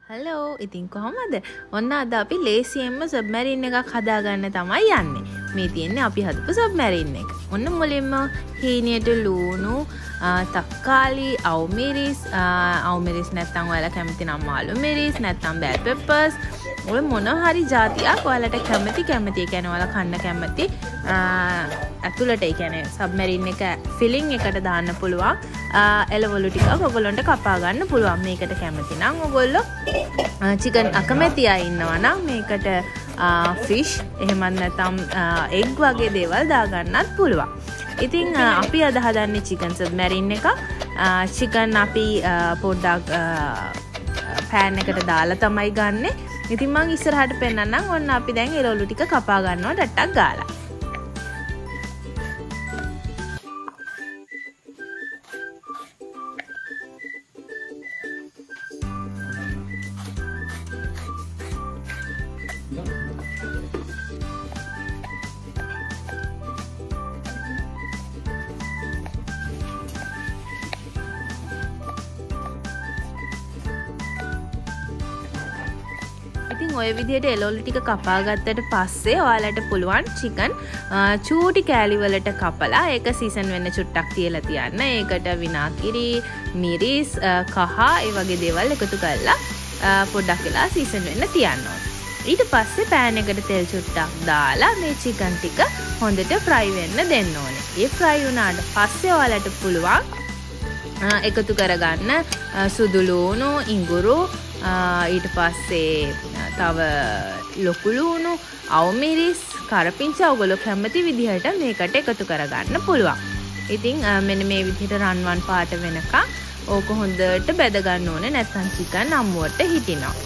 Hello ඉතින් කොහොමද? ඔන්න අද අපි ලේසියෙන්ම සබ්මැරින් එකක් හදාගන්න තමයි යන්නේ. මේ තියෙන්නේ අපි හදපු සබ්මැරින් එක. ඔන්න මුලින්ම හීනියට ලුණු, තක්කාලි, අවුමිරිස් නැත්නම් ඔයාලා කැමති නම් මාළු මිරිස් නැත්නම් බෙල් පෙපර්ස් ඔය මොන හරි જાතියක් ඔයාලට කැමති ඒ කියන්නේ ඔයාලා කන්න කැමති ඇතුළට ඒ කියන්නේ සබ්මැරින් එක ෆිලිං එකට දාන්න පුළුවන් එළවලු ටිකක් ඔයගොල්ලන්ට කපා ගන්න පුළුවන්. මේකට කැමති නම් ඔයගොල්ලෝ චිකන් අකමැති අය ඉන්නවා නම් මේකට ෆිෂ් එහෙමත් නැත්නම් එග් වගේ දේවල් දාගන්නත් පුළුවන්. ඉතින් අපි අද හදන්නේ චිකන් සබ්මැරින් එක. චිකන් අපි පොඩ්ඩක් පෑන් එකට දාලා තමයි ගන්නෙ. ඉතින් මම ඉස්සරහට පෙන්නන්නම්. ඔන්න අපි දැන් එළවලු ටික කපා ගන්නවා ඩට්ටක් ගාලා. ඉතින් ඔය විදිහට එළවලු ටික කපා ගත්තට පස්සේ ඔයාලට පුළුවන් චිකන් චූටි කෑලි වලට කපලා ඒක සීසන් වෙන්න චුට්ටක් තියලා තියන්න. ඒකට විනාගිරි, මිරිස්, කහ ඒ වගේ දේවල් එකතු කරලා පොඩ්ඩක් වෙලා සීසන් වෙන්න තියන්න ඕනේ. ඊට පස්සේ පෑන් එකට තෙල් චුට්ටක් දාලා මේ චිකන් ටික හොඳට ෆ්‍රයි වෙන්න දෙන්න ඕනේ. ඒ ෆ්‍රයි වුණාට පස්සේ ඔයාලට පුළුවන් එකතු කරගන්න සුදු ලුණු, ඉඟුරු, ඊට පස්සේ තව ලොකු ලුණු, අවුමිරිස්, කරපිංචා ඔයගොල්ලෝ කැමති විදිහට මේකට එකතු කරගන්න පුළුවන්. ඉතින් මෙන්න මේ විදිහට රන්වන් පාට වෙනකන් ඕක හොඳට බැද ගන්න ඕනේ. නැත්නම් චිකන් අම්මුවට හිටිනවා.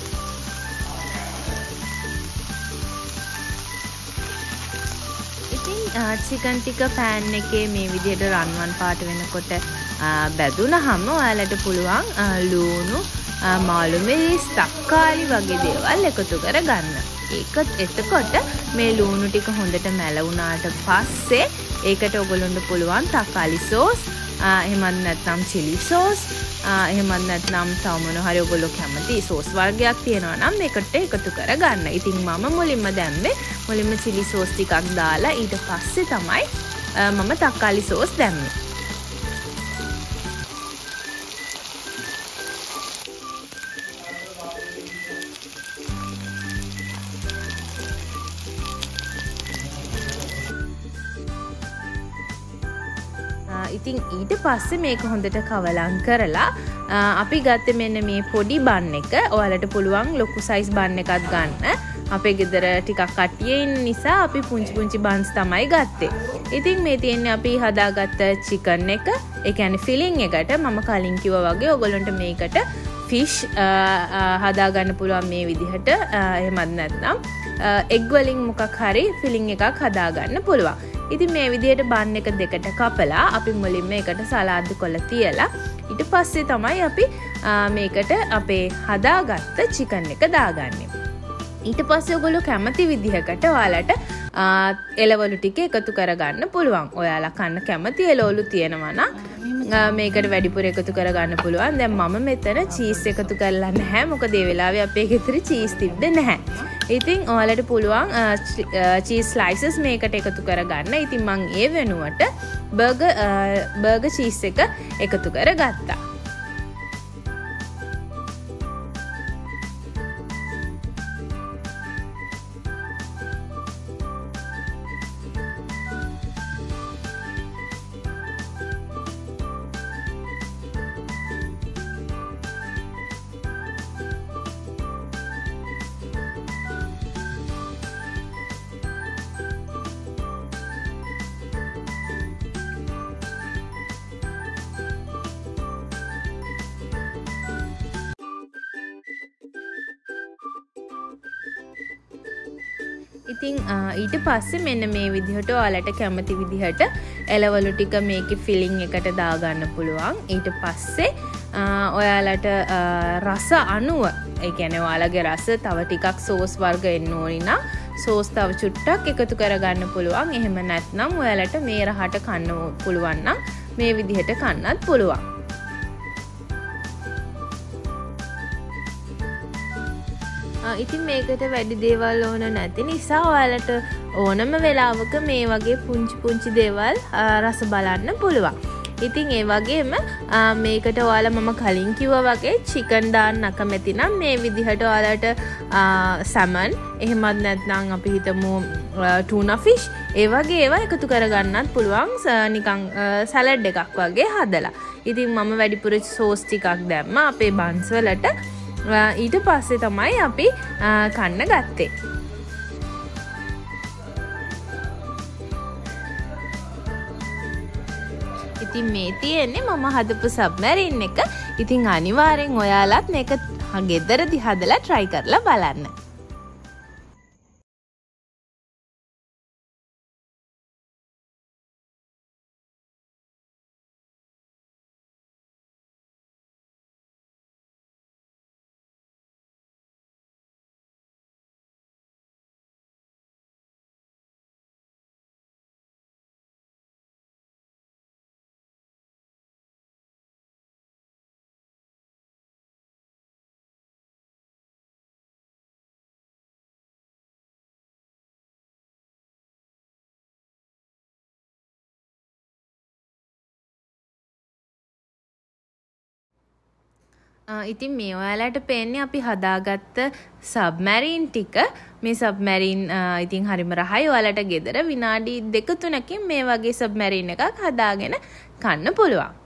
ඉතින් චිකන් ටික පෑන් එකේ මේ විදිහට රන්වන් පාට වෙනකොට බැදුනහම ඔයාලට පුළුවන් ලුණු, මාළු මිරිස්, තක්කාලි වගේ දේවල් එකතු කරගන්න. එතකොට මේ ලුණු ටික හොඳට මැලුණාට පස්සේ ඒකට ඔයගොල්ලන්ට පුළුවන් තක්කාලි සෝස්, එහෙමත් නැත්නම් chili සෝස්, එහෙමත් නැත්නම් තව මොන හරි ඔයගොල්ලෝ කැමති සෝස් වර්ගයක් තියෙනවා නම් මේකට එකතු කරගන්න. ඉතින් මම මුලින්ම chili සෝස් ටිකක් දාලා ඊට පස්සේ තමයි මම තක්කාලි සෝස් දැම්මේ. ඉතින් ඊට පස්සේ මේක හොඳට කවලම් කරලා අපි ගත්තේ මෙන්න මේ පොඩි බන් එක. ඔයාලට පුළුවන් ලොකු සයිස් බන් එකක් ගන්න. අපේ ගෙදර ටිකක් කට්ටිය ඉන්න නිසා අපි පුංචි බන්ස් තමයි ගත්තේ. ඉතින් මේ තියෙන්නේ අපි හදාගත්ත චිකන් එක. ඒ කියන්නේ ෆිලිං එකට මම කලින් කිව්වා වගේ ඔයගොල්ලන්ට මේකට ෆිෂ් හදාගන්න පුළුවන් මේ විදිහට. එහෙමත් නැත්නම් එග් වලින් මොකක් හරි ෆිලිං එකක් හදාගන්න පුළුවන්. ඉතින් මේ විදිහට බන් එක දෙකට කපලා අපි මුලින්ම එකට සලාඩ් කොළ තියලා ඊට පස්සේ තමයි අපි මේකට අපේ හදාගත්ත චිකන් එක දාගන්නේ. ඊට පස්සේ ඔයගොල්ලෝ කැමති විදිහකට ඔයාලට එළවලු ටික එකතු කරගන්න පුළුවන්. ඔයාලා කන්න කැමති එළවලු තියෙනවා නම් මේකට වැඩිපුර එකතු කරගන්න පුළුවන්. දැන් මම මෙතන චීස් එකතු කරලා නැහැ. මොකද ඒ වෙලාවේ අපේ ගෙදර චීස් තිබ්බේ නැහැ. ඉතින් ඔයාලට පුළුවන් චීස් ස්ලයිසස් මේකට එකතු කරගන්න. ඉතින් මම ඒ වෙනුවට බර්ගර් චීස් එක එකතු කරගත්තා. ඉතින් ඊට පස්සේ මෙන්න මේ විදිහට ඔයාලට කැමති විදිහට එළවලු ටික මේකේ ෆිලිං එකට දාගන්න පුළුවන්. ඊට පස්සේ ඔයාලට රස අනුව ඒ කියන්නේ ඔයාලගේ රස තව ටිකක් සෝස් වර්ග එන්න ඕනි නම් සෝස් තව චුට්ටක් එකතු කරගන්න පුළුවන්. එහෙම නැත්නම් ඔයාලට මේ රහට කන්න පුළුවන් නම් මේ විදිහට කන්නත් පුළුවන්. ඉතින් මේකට වැඩි දේවල් ඕන නැති නිසා ඔයාලට ඕනම වෙලාවක මේ වගේ පුංචි දේවල් රස බලන්න පුළුවන්. ඉතින් ඒ වගේම මේකට ඔයාලා මම කලින් කිව්වා වගේ චිකන් දාන්න අකමැති නම් මේ විදිහට ඔයාලට සැමන් එහෙමත් නැත්නම් අපි හිතමු ටූනා ෆිෂ් ඒ වගේ ඒවා එකතු කරගන්නත් පුළුවන් නිකන් සලාඩ් එකක් වගේ හදලා. ඉතින් මම වැඩිපුර සෝස් ටිකක් දැම්මා අපේ බන්ස් වලට. ඊට පස්සේ තමයි අපි කන්න ගත්තේ. ඉතින් මේ තියෙන්නේ මම හදපු සබ්මැරින් එක. ඉතින් අනිවාර්යෙන් ඔයාලත් මේක ගෙදරදි හදලා try කරලා බලන්න. ඉතින් මේ ඔයාලට පේන්නේ අපි හදාගත්ත සබ්මැරින් ටික. මේ සබ්මැරින් ඉතින් හරිම රහයි. ඔයාලට ගෙදර විනාඩි 2-3කින් මේ වගේ සබ්මැරින් එකක් හදාගෙන කන්න පුළුවන්.